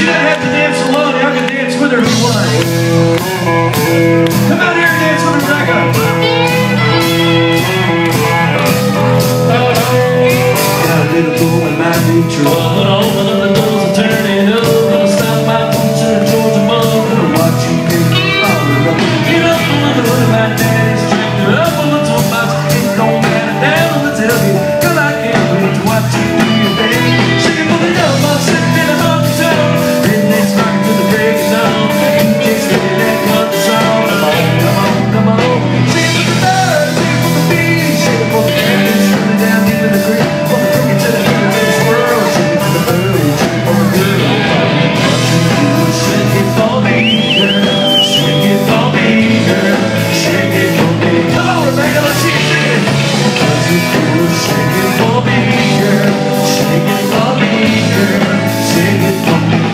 She doesn't have to dance alone. Y'all can dance with her if you want. Come out here and dance with Rebecca. Got a little boom in my new truck. Open up the doors and turn it up. Gonna stop my boots in a Georgia mug. Gonna watch you pick all the road. Get up on the hood of my daddy's tractor. Up on the toolbox. It don't matter down on the tailgate. Cause I can't wait to watch you do your thing. Shaking for the young buck sitting in a honky tonk. Rednecks rocking to the break of dawn. DJ's spinning that country song. Come on, come on, come on. Shaking for the birds, shaking for the bees. Shaking for the cats, running down deep in the creek. For the cricket to the cricket to the squirrel. Shaking for the birds, shaking for the girl. Shake it for me, girl. Shake it for me, girl. Shake it for me. Come on, Rebecca, let's see you sing it. Shake it for me, girl. Shake it for me, girl. Shake it for me.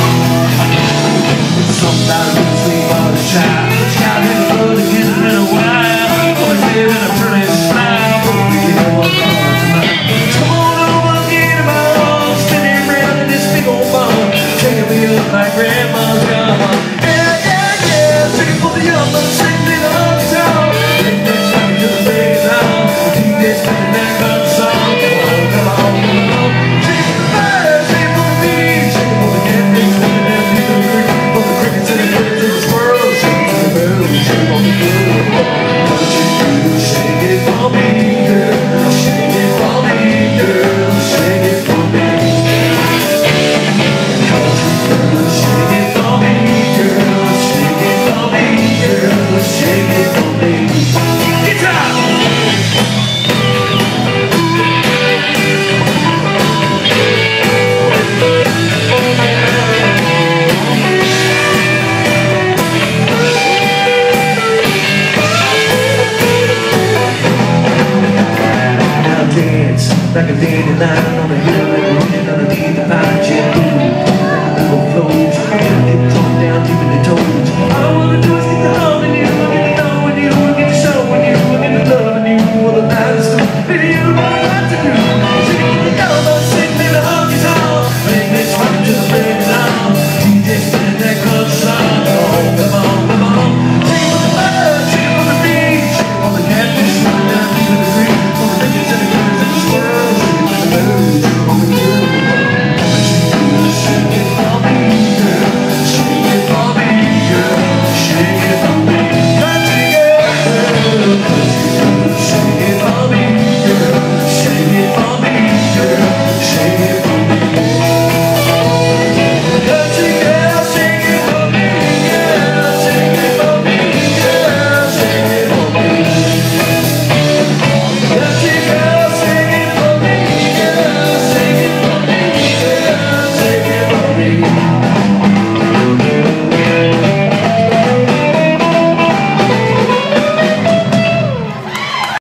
Somebody who's sleep on the child. Child in the blood again in a while. Always live in a pretty style. But we get one car tonight. Come on over, get him on. Spinning around in this big old ball. Taking me up like grandma's gun. Yeah, yeah, yeah. Shaking for the young bucks sitting in the honky tonk. Rednecks rocking to the break of dawn. DJ's spinning that country song. Come on, come on, come on. Shaking for the birds, shaking for the bees. Shaking for the catfish, spinning that deep in the creek. For the crickets and the crickets and the squirrels. Shaking for the birds, shaking for the girl. What you do? Shake it for me, girl. Shake it for me, girl. Shake it for me. Shake it for me, girl. Shake it for me, girl. Shake it for me. Guitar! Now dance like a dandelion on a hill and running underneath the pine tree. Little flows, tiptoe down deep in the toes. All I wanna do is get the love in you, get to knowing you, get to showing you, get to loving you. All the night is through, baby, you know what to do. Shaking for the yellow, sitting in the honky tonk. Rednecks rocking to the break